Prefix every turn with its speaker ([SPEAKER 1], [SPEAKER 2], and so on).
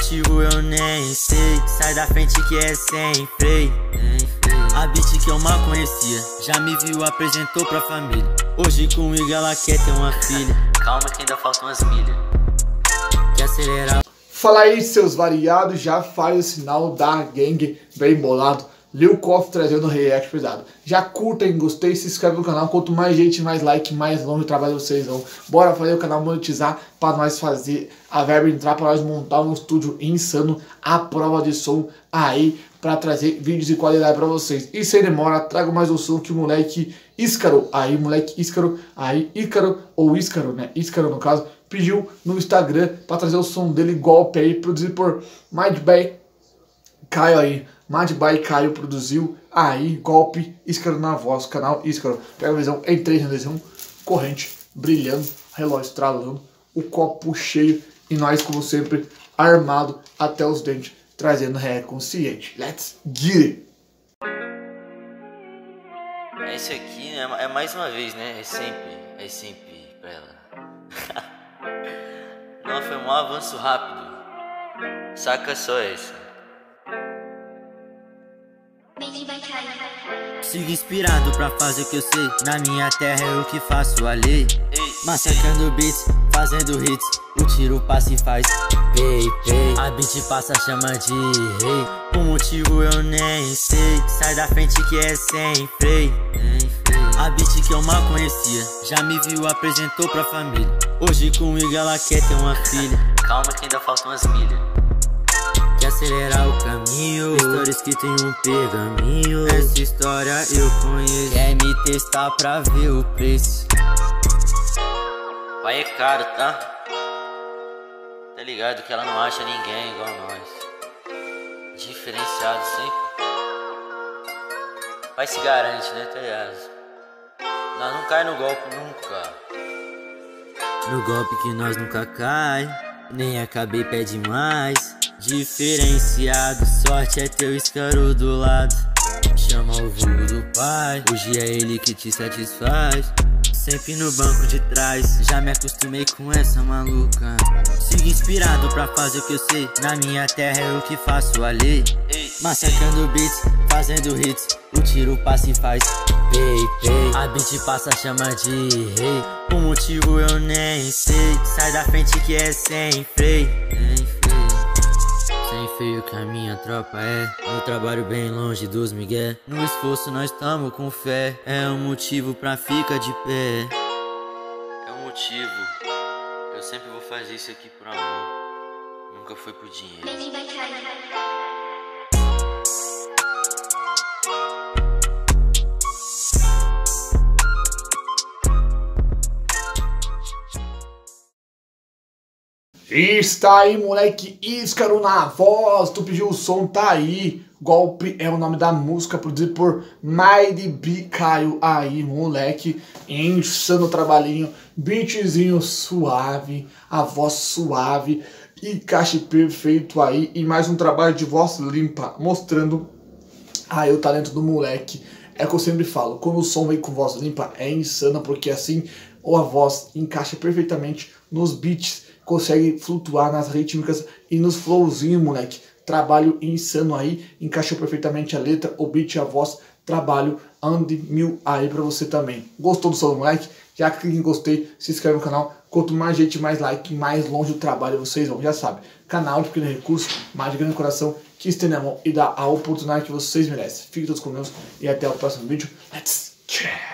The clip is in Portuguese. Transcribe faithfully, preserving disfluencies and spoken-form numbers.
[SPEAKER 1] motivo eu nem sei. Sai da frente que é sem freio. A beat que eu mal conhecia já me viu, apresentou pra família. Hoje comigo ela quer ter uma filha. Calma que ainda faltam umas milhas. Quer acelerar.
[SPEAKER 2] Fala aí, seus variados, já faz o sinal da gangue bem bolado. Lil Koff trazendo react pesado. Já curtem, gostei, se inscreve no canal. Quanto mais gente, mais like, mais longe o trabalho de vocês vão. Bora fazer o canal monetizar para nós fazer a verba entrar, para nós montar um estúdio insano, a prova de som aí, para trazer vídeos de qualidade para vocês. E sem demora, trago mais um som que o moleque Íscaro, aí, moleque Íscaro, aí, Ícaro, ou Íscaro, né? Íscaro no caso, pediu no Instagram para trazer o som dele, Golpe aí, produzido por Madby Caio aí. Madby Caio produziu aí, Golpe, Íscaro na voz, canal Íscaro. Pega a visão em três D, corrente brilhando, relógio estralando, o copo cheio e nós, como sempre, armado até os dentes, trazendo ré consciente. Let's get it!
[SPEAKER 1] É isso aqui, né? É mais uma vez, né? É sempre, é sempre pra ela. Não, foi um avanço rápido. Saca só essa. Sigo inspirado pra fazer o que eu sei. Na minha terra é o que faço a lei. Massacrando beats, fazendo hits. O tiro passa e faz pei, pei. A beat passa, chama de rei. O motivo eu nem sei. Sai da frente que é sem freio. A beat que eu mal conhecia já me viu, apresentou pra família. Hoje comigo ela quer ter uma filha. Calma que ainda faltam umas milhas. Quer acelerar o caminho, história escrita em um pergaminho. Essa história eu conheço. Quer me testar pra ver o preço. Pai é caro, tá? Tá ligado que ela não acha ninguém igual nós. Diferenciado sempre. Pai se garante, né, tá ligado? Nós não cai no golpe nunca. No golpe que nós nunca cai. Nem acabei pede mais. Diferenciado, sorte é teu Íscaro do lado. Chama o vulgo do pai, hoje é ele que te satisfaz. Sempre no banco de trás, já me acostumei com essa maluca. Sigo inspirado pra fazer o que eu sei. Na minha terra é o que faço a lei. Massacrando beats, fazendo hits. O tiro passa e faz pei, pei. A beat passa, chama de rei. O motivo eu nem sei. Sai da frente que é sem freio. Sem feio que a minha tropa é. No trabalho bem longe dos migué. No esforço nós tamo com fé. É um motivo pra ficar de pé. É um motivo. Eu sempre vou fazer isso aqui por amor. Nunca foi por dinheiro.
[SPEAKER 2] Está aí, moleque Íscaro na voz. Tu pediu o som, tá aí. Golpe é o nome da música, produzido por Madby Caio. Aí, moleque, insano trabalhinho. Beatzinho suave, a voz suave, encaixe perfeito aí. E mais um trabalho de voz limpa, mostrando aí o talento do moleque. É o que eu sempre falo, quando o som vem com voz limpa é insano, porque assim ou a voz encaixa perfeitamente nos beats, consegue flutuar nas rítmicas e nos flowzinhos, moleque. Trabalho insano aí, encaixou perfeitamente a letra, o beat e a voz. Trabalho ande mil aí pra você também. Gostou do som, moleque? Já clique em gostei, se inscreve no canal. Quanto mais gente, mais like, mais longe o trabalho vocês vão. Já sabe, canal de pequeno recurso, mais de grande coração, que estende a mão e dá a oportunidade que vocês merecem. Fiquem todos com Deus e até o próximo vídeo. Let's check!